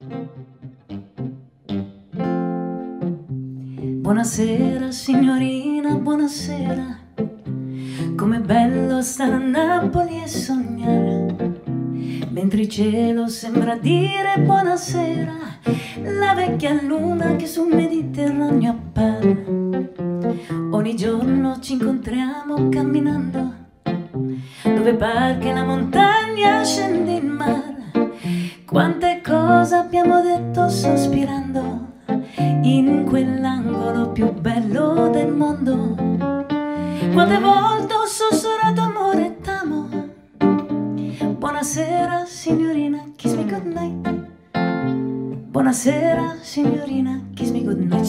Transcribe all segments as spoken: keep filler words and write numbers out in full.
Buonasera signorina, buonasera. Com'è bello stare a Napoli e sognare, mentre il cielo sembra dire buonasera. La vecchia luna che sul Mediterraneo appare. Ogni giorno ci incontriamo camminando, dove par che la montagna scende in mare. Quante cose abbiamo detto sospirando in quell'angolo più bello del mondo. Quante volte ho sussurrato amore e t'amo. Buonasera signorina, kiss me good night. Buonasera signorina, kiss me good night.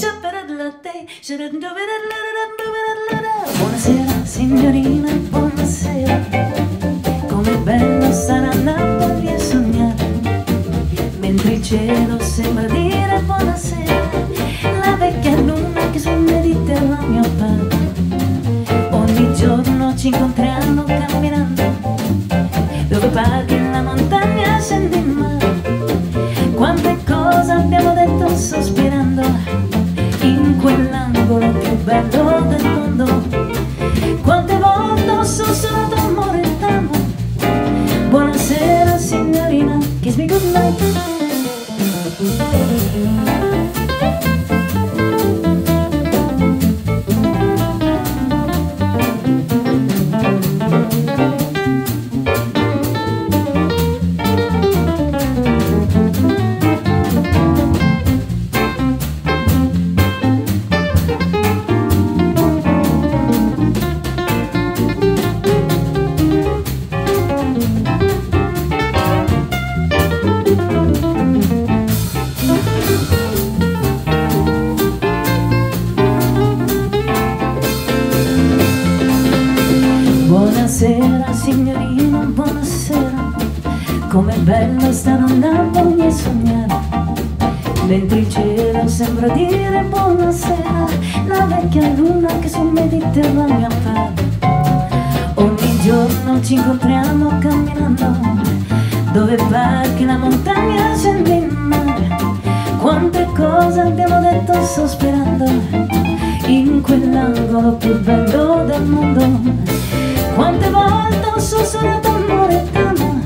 Buonasera signorina, buonasera. Com'è bello stare a Napoli e sognare, mentre il cielo sembra dire buonasera. La vecchia luna che sul Mediterraneo appare. Ogni giorno ci incontriamo camminando, dove pare che la montagna scende in mare. Quante cose abbiamo detto sospirando in quell'angolo più bello del mondo. Quante volte ho sussurrato amore e t'amo. Buonasera signorina, kiss me good night. Buonasera signorina, buonasera. Com'è bello stare a Napoli e sognare, mentre il cielo sembra dire buonasera. La vecchia luna che sul Mediterraneo appare. Ogni giorno ci incontriamo camminando, dove pare che la montagna scende in mare. Quante cose abbiamo detto sospirando in quell'angolo più bello del mondo. Quante volte ho sussurrato amore e t'amo.